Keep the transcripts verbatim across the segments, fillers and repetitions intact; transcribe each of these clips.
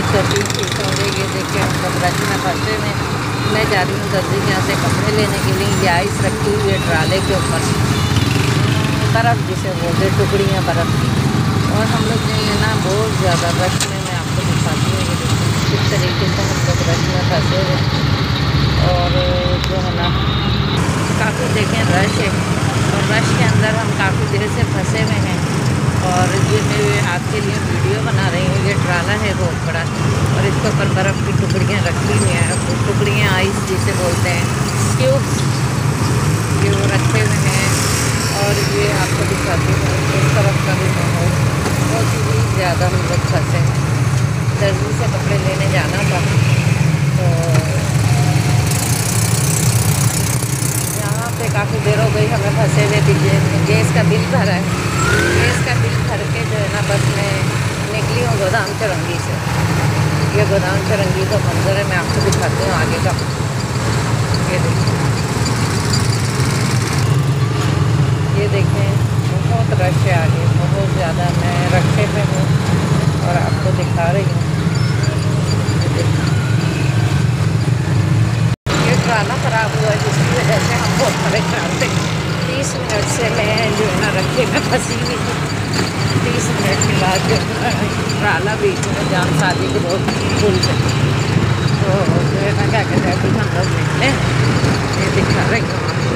तो ठीक ठीक होंगे। ये देखिए हम लोग रश में फंसे में मैं जा रही हूँ दर्जी के यहाँ से कपड़े लेने के लिए। ये आइस रखी हुई है ट्राले के ऊपर, बर्फ़ जिसे बोलते टुकड़ियाँ बर्फ़ की। और हम लोग जो है ना बहुत ज़्यादा रश में, मैं आपको दिखाती हूँ। ये देखिए किस तरीके से हम लोग रश में फंसे हुए और जो है ना काफ़ी देखें रश है और रश के अंदर हम काफ़ी देर से फंसे हुए हैं। और ये मैं आपके लिए वीडियो बना रही हूँ। ये ट्राला है बहुत बड़ा और इसके ऊपर बर्फ़ की टुकड़ियाँ रखी हुई हैं, टुकड़ियाँ आइस जिसे बोलते हैं, क्यूब्स, ये वो रखे हुए हैं। और ये आपको दिखाती हूँ इस तरफ का भी माहौल, बहुत ही ज़्यादा हम लोग फंसे हैं। दर्जी से कपड़े लेने जाना था तो यहाँ पे काफ़ी देर हो गई हमें फंसे हुए थे। गैस का बिल भरा है, गैस का बिल भर के जो है ना बस मैं निकली हूँ गोदाम चौरंगी से। ये गोदाम चौरंगी का मंजर है, मैं आपको दिखाती हूँ आगे का। ये देखिए, ये देखें बहुत रश है आगे, बहुत ज़्यादा। मैं रखे पे हूँ और आपको दिखा रही हूँ। ये देखिए, ये ट्राला ख़राब हुआ है जिसकी वजह से हम बहुत परेशान थे। तीस मिनट से मैं जो है ना रखे में फंसी हुई थी। तीस मिनट के बाद जो ट्राला बीच में जान शादी के बहुत पुल से तो जो है ना क्या कहते हैं अभी हम लोग निकले। ये दिखा रही हूँ आपको।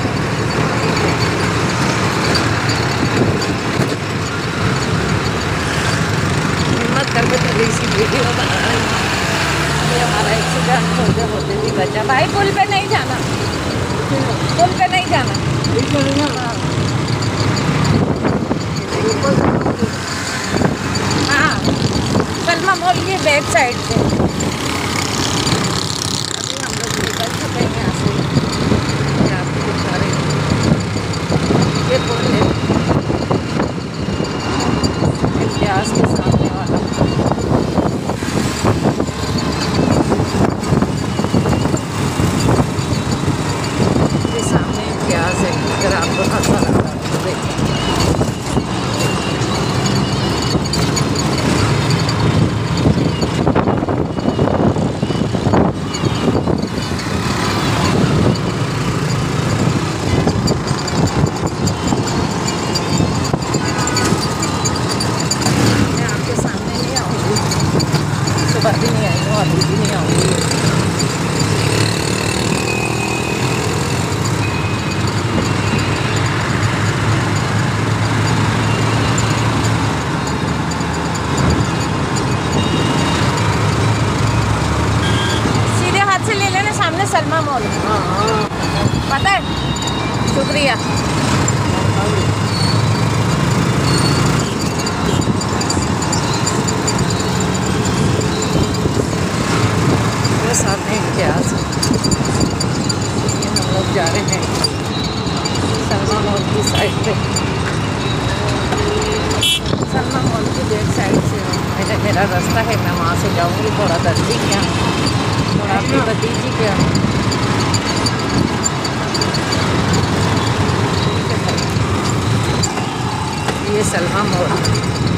हिम्मत करके थोड़ी सी वीडियो बना रही हूँ। ये हमारा एक्सीडेंट होते होते भी बचा। भाई पुल पे नहीं जाना, पुल पे नहीं जाना। हाँ, सलमा मॉल की बैक साइड से अभी हम लोग निकल चुके हैं यहाँ से। मैं आपको दिखा रही हूँ ये पुल है इम्तियाज़ के सामने वाला। ये सामने इम्तियाज़ है, अगर आपको अच्छा लगता है तो देखिए। सुबह भी नहीं आई हूँ, अभी भी नहीं आऊँगी। सीधे हाथ से ले लेना, सामने सलमा मॉल। हाँ पता है, शुक्रिया। साथ में इम्तियाज़, ये हम लोग जा रहे हैं सलमा मॉल की साइड पे। सलमा मॉल की बैक साइड से मेरा मेरा रास्ता है, मैं वहाँ से जाऊँगी थोड़ा दर्जी के यहाँ, थोड़ा अपनी भतीजी के यहाँ। ये सलमा मॉल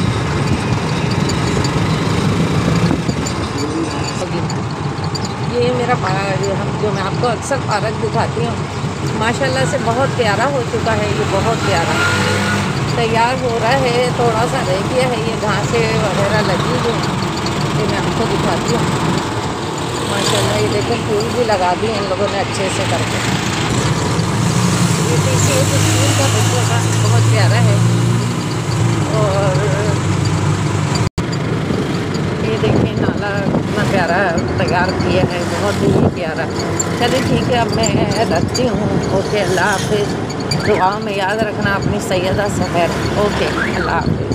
ये मेरा पार्क, हम जो मैं आपको अक्सर पार्क दिखाती हूँ, माशाल्लाह से बहुत प्यारा हो चुका है। ये बहुत प्यारा तैयार हो रहा है, थोड़ा सा रह गया है। ये घासें वगैरह लगी हुई हैं, ये मैं आपको दिखाती हूँ। माशाल्लाह ये देखो फूल भी लगा दिए इन लोगों ने अच्छे से करके। ये पीछे एक स्कूल का बच्चों का बहुत प्यारा है। और ये देखिए नाला कितना प्यारा तैयार किया है, बहुत ही प्यारा। चलिए ठीक है, अब मैं रखती हूँ। ओके, अल्लाह हाफिज़। दुआ में याद रखना अपनी सैयदा सहर। ओके, अल्लाह हाफिज़।